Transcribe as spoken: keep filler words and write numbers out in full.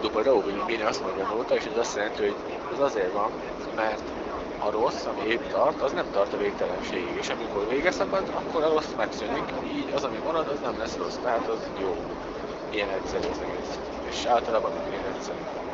dupla Rowling azt mondja nóta, és ez azt jelenti, hogy ez azért van, mert a rossz, ami épp tart, az nem tart a végtelenségig, és amikor vége szakad, akkor a rossz megszűnik, így az, ami marad, az nem lesz rossz, tehát az jó. Ilyen egyszerű az egész. És általában ilyen egyszerű.